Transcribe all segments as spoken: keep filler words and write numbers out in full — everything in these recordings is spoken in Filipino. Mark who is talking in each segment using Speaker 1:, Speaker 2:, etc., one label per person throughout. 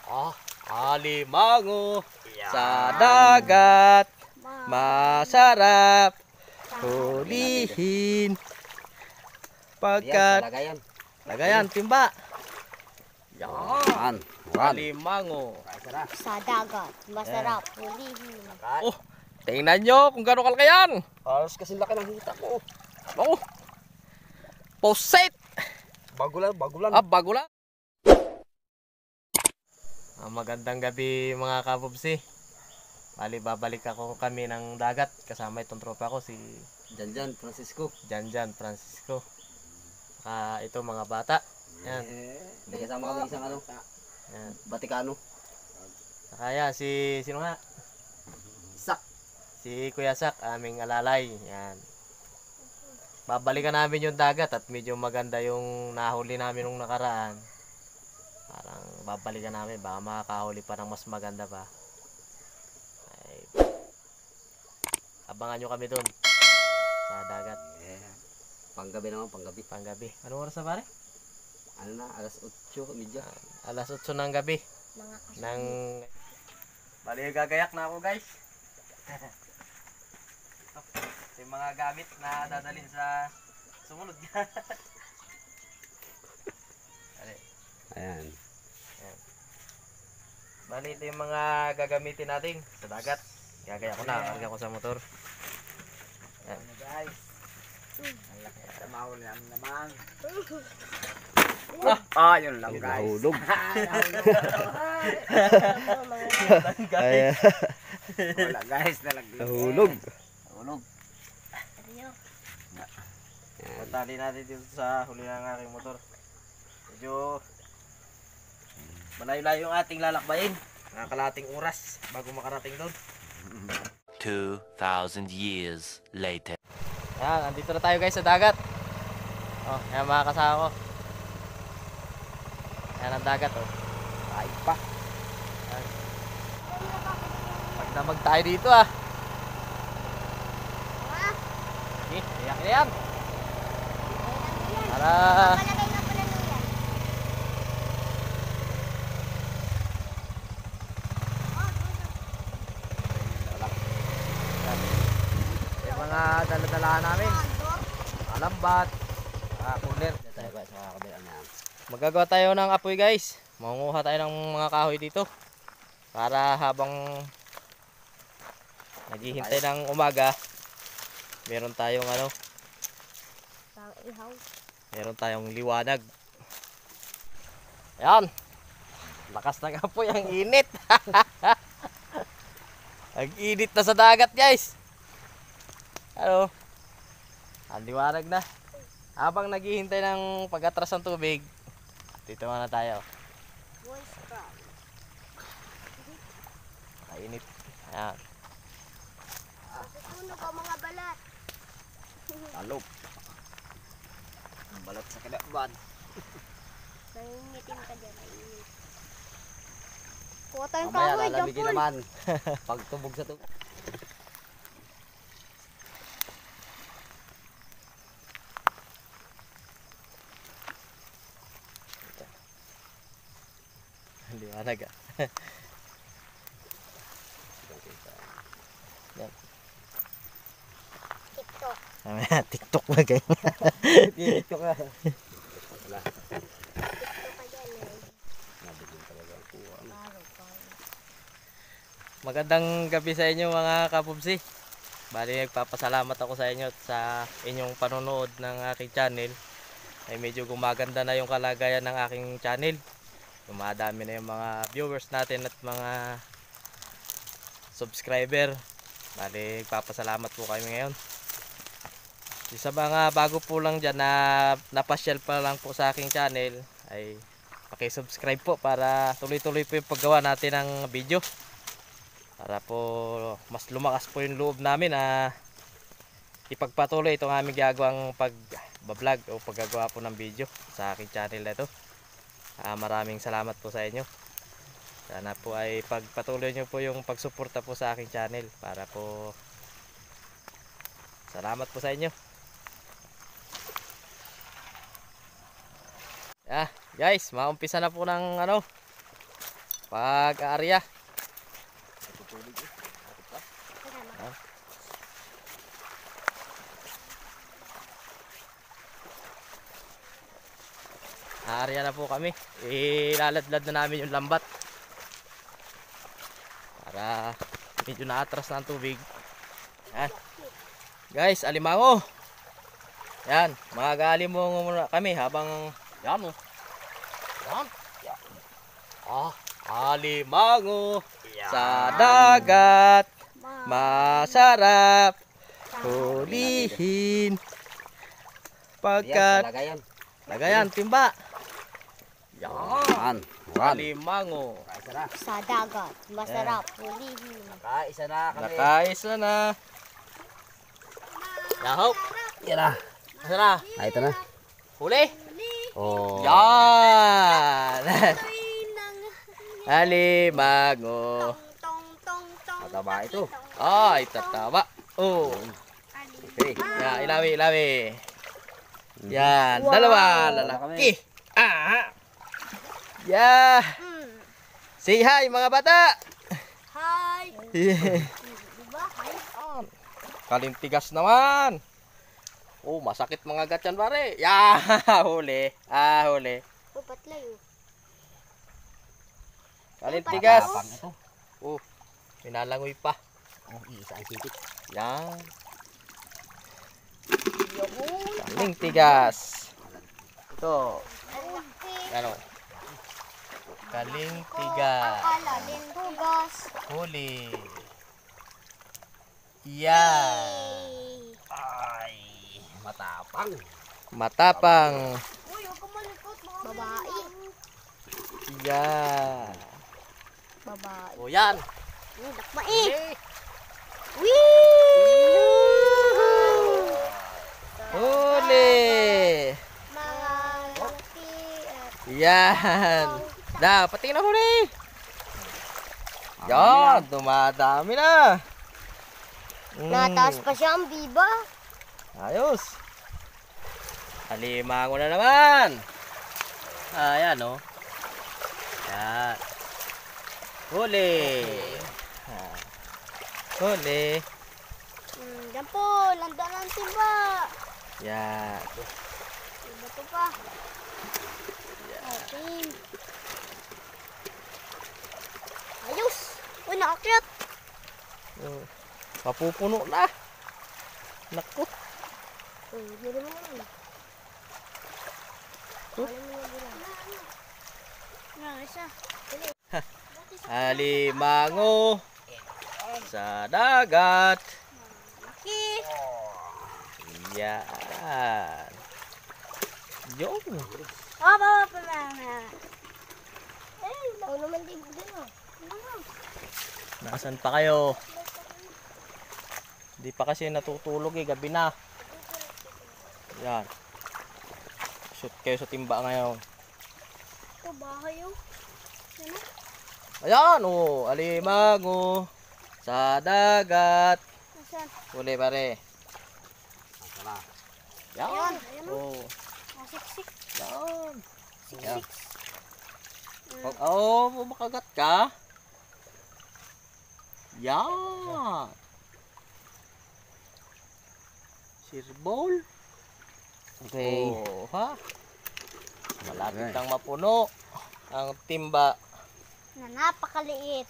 Speaker 1: Ah, alimango sa dagat, masarap hulihin. Pagkat
Speaker 2: lagayan.
Speaker 1: lagayan, timba.
Speaker 2: Yan.
Speaker 1: Alimango
Speaker 3: Sa dagat, masarap hulihin.
Speaker 1: Oh, tingnan nyo kung gano'ng kalaki yan.
Speaker 2: Halos kasi laki ng hita ko.
Speaker 1: Oh, poset.
Speaker 2: Bago lang, bago lang.
Speaker 1: Ah, bago lang. Ah, magandang gabi mga kabubsi. Bali, babalik ako kami ng dagat. Kasama itong tropa ko, si
Speaker 2: Janjan Francisco.
Speaker 1: Janjan Francisco. Saka ito mga bata. Yan.
Speaker 2: May kasama kami isang ano,
Speaker 1: Yan.
Speaker 2: Batikano.
Speaker 1: Saka yan, si, sino nga?
Speaker 2: Sak.
Speaker 1: Si Kuya Sak, aming alalay. Yan. Babalikan namin yung dagat at medyo maganda yung nahuli namin nung nakaraan. Parang babalikan namin, baka makakahuli pa ng mas maganda pa. Ay, abangan nyo kami dun sa dagat.
Speaker 2: Yeah. Panggabi naman, panggabi.
Speaker 1: Panggabi. Anong oras na pare?
Speaker 2: Ano na, alas otso medyo.
Speaker 1: Alas otso ng gabi.
Speaker 3: Mga
Speaker 1: Nang... Bali, gagayak na ako guys. Ito yung mga gamit na dadalhin sa sumunod.
Speaker 2: Ayan.
Speaker 1: Ayan. Bali, ito yung mga gagamitin natin sa dagat. Gagaya ko na, karga ko sa motor. Ayan.
Speaker 2: Guys. Ang laki sa mahuli namin naman.
Speaker 1: Ah,
Speaker 2: Ah, yun lang
Speaker 1: Ayun,
Speaker 2: guys.
Speaker 1: nahulog.
Speaker 2: Ayan. Wala guys, nalaglag.
Speaker 1: Nahulog.
Speaker 2: Nahulog.
Speaker 1: Patali natin dito sa huli ng aking motor. Medyo malayo-layo yung ating lalakbayin. Nakakalating oras bago makarating doon.
Speaker 4: two thousand years later.
Speaker 1: Ayan, andito na tayo guys sa dagat. Oh, ayan mga kasama ko. Ayan ang dagat oh.
Speaker 2: Ay pa.
Speaker 1: Ayan. Pagdamag tayo dito ah. Okay, iyak na yan. Para
Speaker 3: Palagay na pala nung yan.
Speaker 1: yung mga dala-dala namin. Alambat, ah, cooler.
Speaker 2: Tayo guys, sa kabila na.
Speaker 1: Magagawa tayo ng apoy guys. Mangunguha tayo ng mga kahoy dito. Para habang naghihintay ng umaga, meron tayong ano,
Speaker 3: Pang ihaw.
Speaker 1: meron tayong liwanag. Ayan. Lakas ng apoy, ang init. Ang init na sa dagat guys. Ano? Ang liwanag na. Habang naghihintay ng pag-atras ng tubig, dito muna tayo.
Speaker 3: Voice crack.
Speaker 1: Kainit. Ayan.
Speaker 3: Susunog ang mga balat.
Speaker 2: Talog. Balat sa kalaban.
Speaker 3: Nangingitim ka dyan. Nangingitim. Kuha tayong
Speaker 2: Mamaya
Speaker 3: kahoy,
Speaker 2: lalamigin
Speaker 3: Jampol.
Speaker 2: naman. Pagtubog sa tubig.
Speaker 1: Ang liwanag ah. Yan.
Speaker 3: TikTok.
Speaker 1: Mamaya, TikTok ba kayo?
Speaker 2: Dito ka. Wala.
Speaker 3: TikTok ka dyan eh.
Speaker 2: Nabigyan talaga ang kuha.
Speaker 3: Paro, paro.
Speaker 1: Magandang gabi sa inyo mga kapubsi. Bali, nagpapasalamat ako sa inyo at sa inyong panonood ng aking channel. Ay medyo gumaganda na yung kalagayan ng aking channel. Dumadami na yung mga viewers natin at mga subscriber. Bali, nagpapasalamat po kami ngayon. Sa mga bago po lang dyan na napasyal pa lang po sa aking channel, ay pakisubscribe po para tuloy-tuloy po yung paggawa natin ng video. Para po mas lumakas po yung loob namin na ipagpatuloy itong aming gagawang pag-vlog o paggagawa po ng video sa aking channel na ito. Uh, maraming salamat po sa inyo. Sana po ay pagpatuloy nyo po yung pagsuporta po sa aking channel para po salamat po sa inyo. Ah, guys, maumpisa na po ng ano pag-aarya. Aarya na po kami. Ilaladlad na namin yung lambat. Para medyo naatras na ang tubig. Yan. Guys, alimango. Yan, mga alimango muna kami habang yan oh. Yan. Yan. Ah, alimango sa dagat. Masarap hulihin. Pagkat
Speaker 2: Lagayan.
Speaker 1: lagayan, timba. Yan.
Speaker 2: Yan.
Speaker 1: Alimango.
Speaker 2: Nakaisa na.
Speaker 3: Sa dagat. Masarap. Hulihin.
Speaker 2: Nakaisa na kami.
Speaker 1: Nakaisa na. Yaho.
Speaker 2: Yan na.
Speaker 1: Asa na?
Speaker 2: Ah, ito na.
Speaker 1: Huli.
Speaker 2: Oh.
Speaker 1: Yan. Alimango.
Speaker 3: Tong tong tong.
Speaker 2: Mataba ito.
Speaker 1: Ay, tataba. Oh.
Speaker 2: Okay.
Speaker 1: Yan, ilawi, ilawi. Yan, dalawa lalaki. Ah. Yeah.
Speaker 3: Mm.
Speaker 1: Say hi mga bata.
Speaker 3: Hi.
Speaker 1: Yeah.
Speaker 3: Diba? Hi.
Speaker 1: Kalintigas naman. Oh, masakit mga gatyan pare. Ya, huli. Ah, huli.
Speaker 3: Oh, patlay oh.
Speaker 1: Kalintigas.
Speaker 2: Matapang ito.
Speaker 1: Oh, pinalangoy pa.
Speaker 2: Oh, isa ang sipit.
Speaker 1: Yan.
Speaker 3: Yun.
Speaker 1: Kalintigas. Ito.
Speaker 3: Ang laki.
Speaker 1: Ano? Kalintigas.
Speaker 3: Akala din tugas.
Speaker 1: Huli. Yan.
Speaker 2: Ay, matapang.
Speaker 1: Matapang.
Speaker 3: Uy, huwag ka malikot. Babae.
Speaker 1: Yan.
Speaker 3: Babae.
Speaker 1: O yan.
Speaker 3: Uy, dakma eh.
Speaker 1: Huli.
Speaker 3: Wee!
Speaker 1: Huli.
Speaker 3: Mga laki at
Speaker 1: Yan. Da, pati na huli. Yan, dumadami na. Mm,
Speaker 3: nataas pa siya ang biba.
Speaker 1: ayos. Alimango na naman. Ayan oh. Yan. Huli. Ah. Huli.
Speaker 3: Hmm, yan po, landan ang tiba.
Speaker 1: Yan.
Speaker 3: Iba to pa. Okay. Ayos. Uy, nakakyat.
Speaker 1: Oh, mapupuno na. Naku.
Speaker 3: Uy, hindi mo naman.
Speaker 1: Huh?
Speaker 3: Alam mo na bilang. Nga, isa.
Speaker 1: Alimango sa dagat.
Speaker 3: Laki.
Speaker 1: Yan. Yung.
Speaker 3: Oh, baba pa na. Eh, ako naman din din oh.
Speaker 1: Nasaan pa kayo? Di pa kasi natutulog eh, gabi na. Yan. Shoot kayo sa timba ngayon.
Speaker 3: Ito, bahay oh. Yan oh.
Speaker 1: Ayan oh, alimango sa dagat.
Speaker 3: Nasaan?
Speaker 1: Huli pare.
Speaker 2: Asa na.
Speaker 1: Yan.
Speaker 3: Ayan, ayan oh.
Speaker 1: Oh,
Speaker 3: Siksik.
Speaker 1: yan. Yan.
Speaker 3: Siksik.
Speaker 1: Oh, oh, makagat ka. Yan. Sirbol.
Speaker 2: Okay.
Speaker 1: Oh, ha? Malapit
Speaker 2: Okay.
Speaker 1: nang mapuno ang timba.
Speaker 3: Na napakaliit.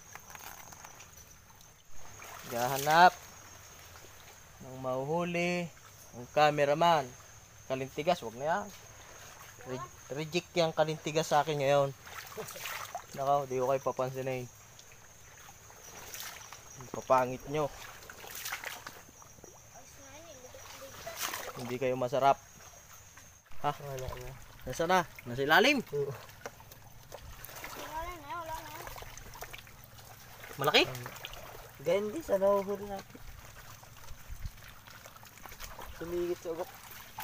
Speaker 1: Gahanap ng mahuhuli ang cameraman. Kalintigas, wag na yan. Re- reject yung kalintigas sa akin ngayon. Nakaw, di ko kayo papansinin. Ang papangit nyo. Hindi kayo masarap. Ha? Wala na. Nasa na? Nasa ilalim?
Speaker 3: Wala na, wala na.
Speaker 1: Malaki?
Speaker 2: Ganyan din sa nahuhuli natin. Sumigit sa ugat.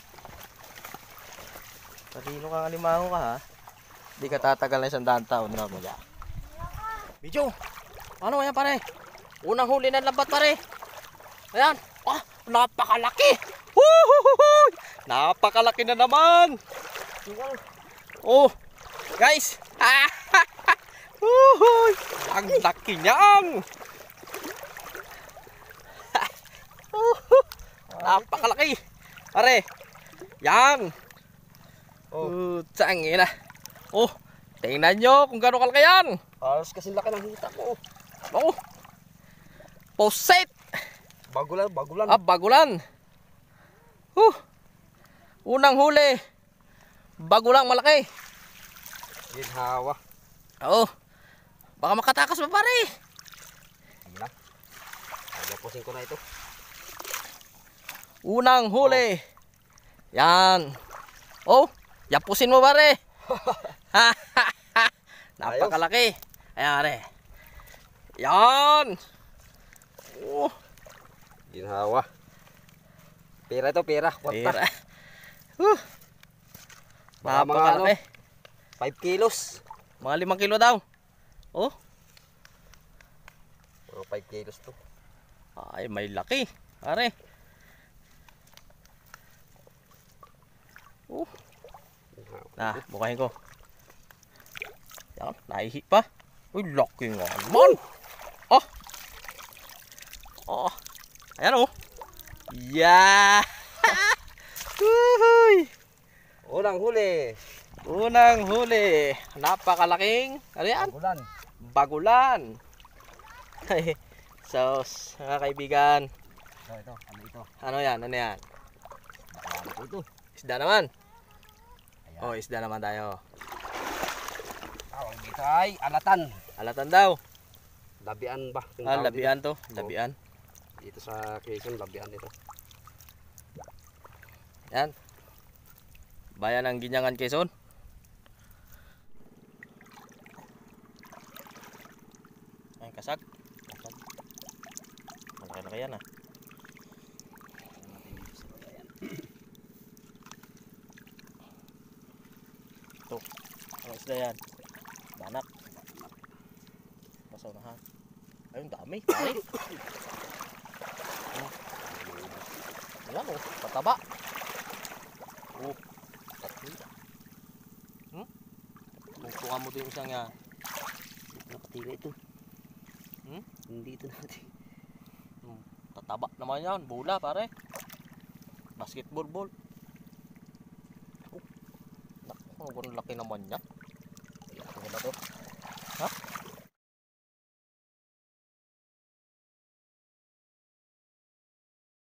Speaker 1: Talino kang alimango ka ha? Di ka tatagal na isang daan taon na mo. Medyo! Ano yan pare? Unang huli ng lambat pare. Ayan! Ah! Napakalaki! Woohoo! Napakalaki na naman! Oh! Guys! Ah! Woo! Ang laki niyang! Napakalaki! Pare! Yan!
Speaker 2: Oh.
Speaker 1: Oh, tsangin na. Oh, tingnan nyo kung gano'ng kalaki yan.
Speaker 2: Halos kasi laki ng hita ko.
Speaker 1: Oh, poset!
Speaker 2: Bagulan, bagulan.
Speaker 1: Ah, bagulan. Huh. Unang huli. Bagulang malaki.
Speaker 2: Ginhawa.
Speaker 1: Oo. Baka makatakas pa pare.
Speaker 2: Sige na. Ayapusin ko na ito.
Speaker 1: Unang huli. Yan. Oh, yapusin mo pare. Napakalaki. Ayan pare. Yan. Oh,
Speaker 2: Ginhawa. Pera ito, pera. Kwarta.
Speaker 1: pera. Huh.
Speaker 2: Baka mga
Speaker 1: Napakalaki.
Speaker 2: five kilos.
Speaker 1: Mga limang kilo daw. Oh,
Speaker 2: Mga five kilos to.
Speaker 1: ay may laki. Pare. Oh. Nah, bukahin ko. Yan, naihi pa. Uy, laki nga naman. Oh. Oh. Ayan oh. Yeah. Uhuy.
Speaker 2: Unang huli.
Speaker 1: Unang huli. Napakalaking, ano yan?
Speaker 2: Bagulan.
Speaker 1: Bagulan. So, mga kaibigan.
Speaker 2: So ito, ano ito?
Speaker 1: Ano yan? Ano yan?
Speaker 2: Ano po ito?
Speaker 1: Isda naman.
Speaker 2: Ayan.
Speaker 1: Oh, isda naman tayo.
Speaker 2: Tawag dito ay alatan.
Speaker 1: Alatan daw.
Speaker 2: Labian ba? Kung
Speaker 1: Ah,
Speaker 2: tawag
Speaker 1: labian to. Labian.
Speaker 2: Dito, dito sa Quezon, labian dito.
Speaker 1: Yan. Bayan ng Ginyangan, Quezon. Ay, kasag. Kasag. Malaki-laki yan ah. Ito. Ang isda yan. Banak. Pasaunahan. Ayun, dami. Ay. Ayan oh, pataba. Oh. Hmm? Tutukan mo din isang yan.
Speaker 2: Nakatira ito.
Speaker 1: Hmm?
Speaker 2: Hindi ito natin.
Speaker 1: Hmm. Tataba naman yan. Bola pare. Basketball ball. Oh. Naku, ang laki naman yan. Ano ba to? Ha?